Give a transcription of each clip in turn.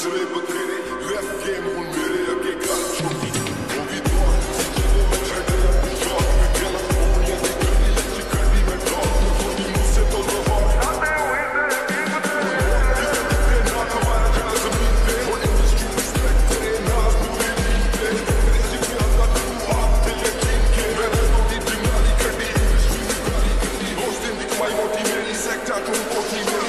ਹੋਏ ਬਥੇਰੇ rap game ਹੁਣ ਮੇਰੇ ਅੱਗੇ ਗੱਲ ਛੋਟੀ ਉਹ ਵੀ ਦੌੜ ਜਦੋਂ ਮੈਂ ਛੱਡਿਆ ਸ਼ੌਕ ਮੈਂ ਕੈਲੀਫੋਰਨੀਆ ਦੀ ਗਲੀ ਵਿੱਚ ਕੱਢੀ ਮੈਂ ਟੌਪ ਨੂੰ ਖੋਦੀ ਮੂਸੇ ਤੋਂ ਦਬਾਅ ਸਾਡੇ ਹੋਏ ਤੇ ਨਾ ਕਮਾਇਆ ਜਾ ਜ਼ਮੀਨ ਤੇ ਹੁਣ ਇੰਡਸਟਰੀ ਰਿਸਪੈਕਟ ਕਰੇ ਨਾਸ ਪੂਰੀ ਲੀਗ ਤੇ ਤੇਰੇ ਜਿਗਿਆ ਦਾ ਤੂੰ ਆਪ ਤੇ ਯਕੀਨ ਕੇ ਮੈਂ ਰੋਟੀ ਜਿੰਨਾਲੀ ਕੱਢੀ ਇੰਡਸਟਰੀ ਨੂੰ ਗਾਲੀ ਕੱਢੀ ਹੋਸਟਿੰਗ ਦੀ ਕਮਾਈ ਮੋਟੀ ਮੇਰੀ ਸੈਕਟਰ ਤੋਂ ਕੋਠੀ ਮੇਰੀ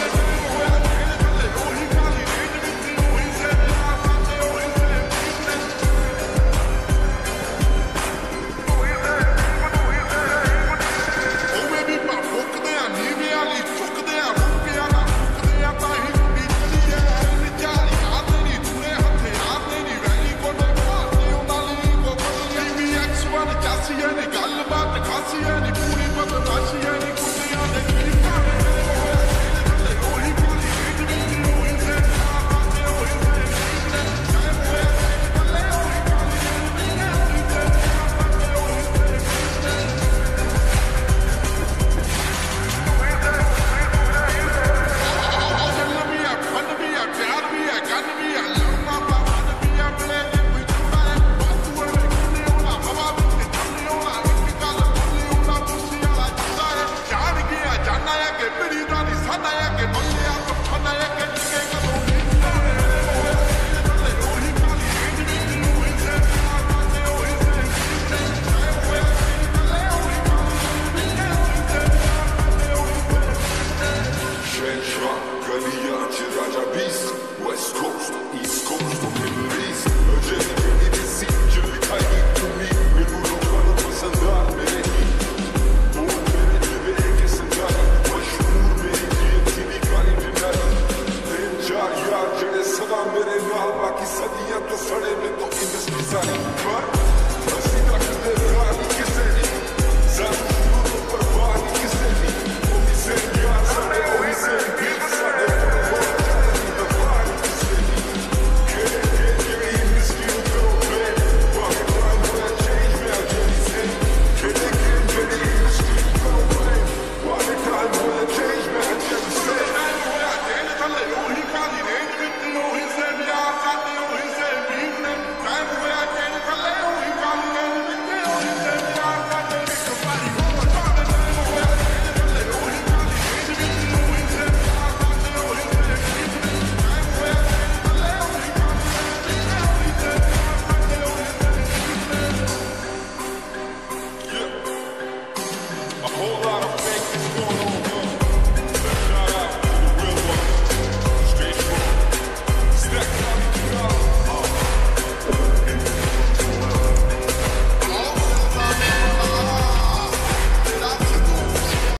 Raja Beast, West Coast, East Coast,